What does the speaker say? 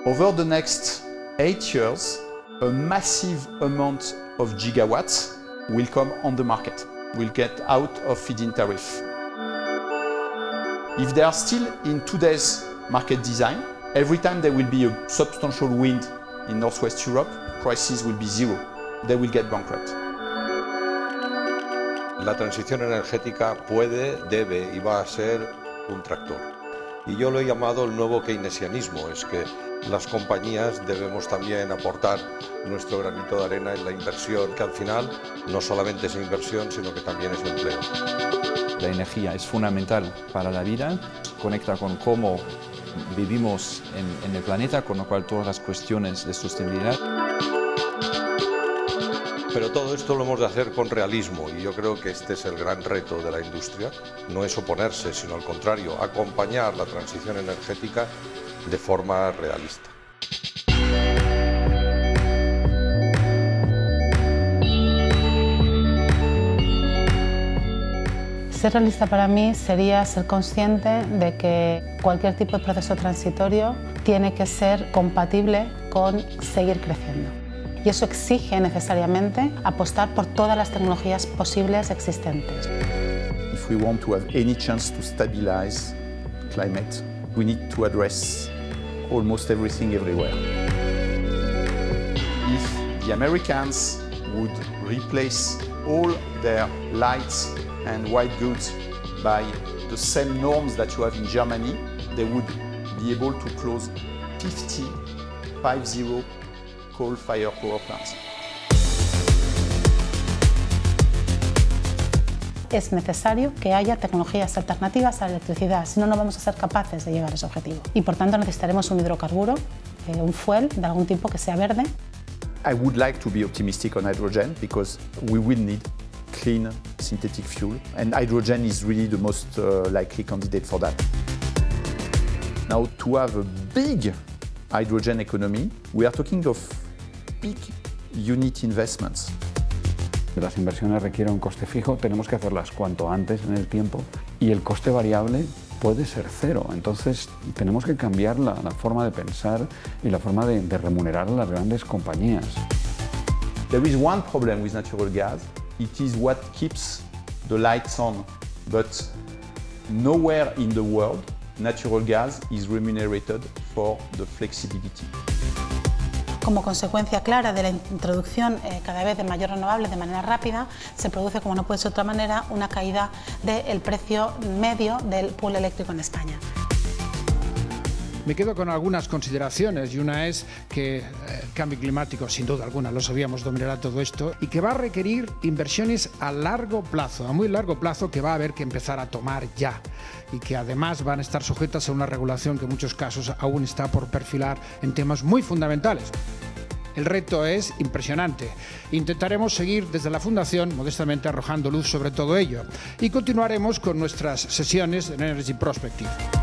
Over the next 8 years, a massive amount of gigawatts will come on the market, will get out of feed-in tariff. If they are still in today's market design, every time there will be a substantial wind in Northwest Europe, prices will be zero. They will get bankrupt. La transición energética puede, debe y va a ser un tractor. Y yo lo he llamado el nuevo keynesianismo, es que las compañías debemos también aportar nuestro granito de arena en la inversión, que al final no solamente es inversión, sino que también es empleo. La energía es fundamental para la vida, conecta con cómo vivimos en el planeta, con lo cual todas las cuestiones de sostenibilidad. Pero todo esto lo hemos de hacer con realismo y yo creo que este es el gran reto de la industria. No es oponerse, sino al contrario, acompañar la transición energética de forma realista. Ser realista para mí sería ser consciente de que cualquier tipo de proceso transitorio tiene que ser compatible con seguir creciendo. Y eso exige necesariamente apostar por todas las tecnologías posibles existentes. If we want to have any chance to stabilize climate, we need to address almost everything everywhere. If the Americans would replace all their lights and white goods by the same norms that you have in Germany, they would be able to close 50 coal-fired power plants. Es necesario que haya tecnologías alternativas a la electricidad, si no, no vamos a ser capaces de llegar a ese objetivo. Y por tanto necesitaremos un hidrocarburo, un fuel de algún tipo que sea verde. I would like to be optimistic on hydrogen because we will need clean synthetic fuel, and hydrogen is really the most likely candidate for that. Now, to have a big hydrogen economy, we are talking of big unit investments. Las inversiones requieren un coste fijo, tenemos que hacerlas cuanto antes en el tiempo y el coste variable puede ser cero. Entonces tenemos que cambiar la forma de pensar y la forma de remunerar a las grandes compañías. There is one problem with natural gas. It is what keeps the lights on, but nowhere in the world natural gas is remunerated for the flexibility. Como consecuencia clara de la introducción cada vez de mayor renovable de manera rápida, se produce, como no puede ser de otra manera, una caída del precio medio del pool eléctrico en España. Me quedo con algunas consideraciones y una es que el cambio climático, sin duda alguna, lo sabíamos, dominará todo esto y que va a requerir inversiones a largo plazo, a muy largo plazo, que va a haber que empezar a tomar ya y que además van a estar sujetas a una regulación que en muchos casos aún está por perfilar en temas muy fundamentales. El reto es impresionante. Intentaremos seguir desde la Fundación modestamente arrojando luz sobre todo ello y continuaremos con nuestras sesiones en Energy Prospective.